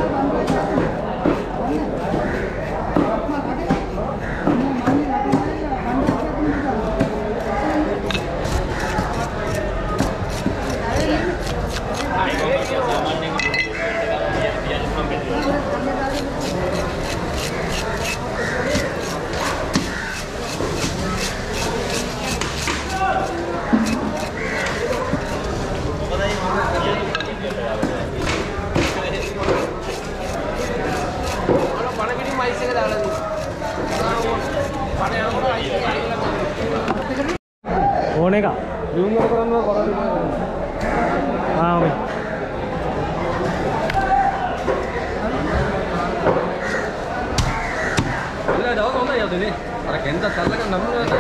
ඕන එක zoom එක කරනවා කරන්නේ ඔය ඉතින් දවස් හොඳයි යන්නේ අර කෙන්ද සල්ලක නම්මුනේ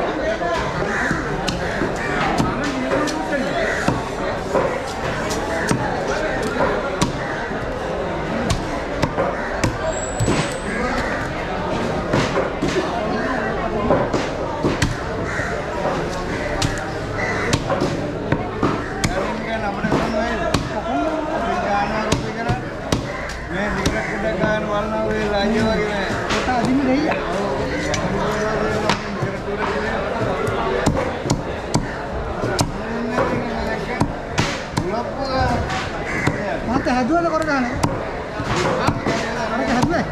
හැදුවද කරගන්න. හැදුවේ.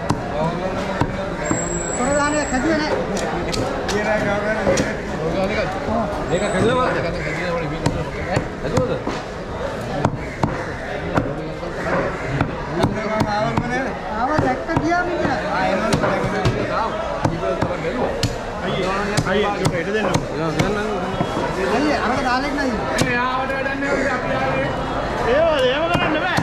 කරගන්න හැදුවේ නෑ. කියලා ගාගෙන මේක හැදුවා මම හැදුවද? ආව දැක්ක ගියා මිනිහා. අයියේ ඊට දෙන්න අයියේ අරක දාලෙක් නැයි. ඒ ආවට වැඩන්නේ අපි ආවේ ඒව කරන්න බෑ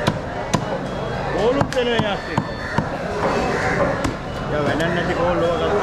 කෝලුත් වෙනවා යාස්සේ යා වැඩක් නැති කෝල් ඕක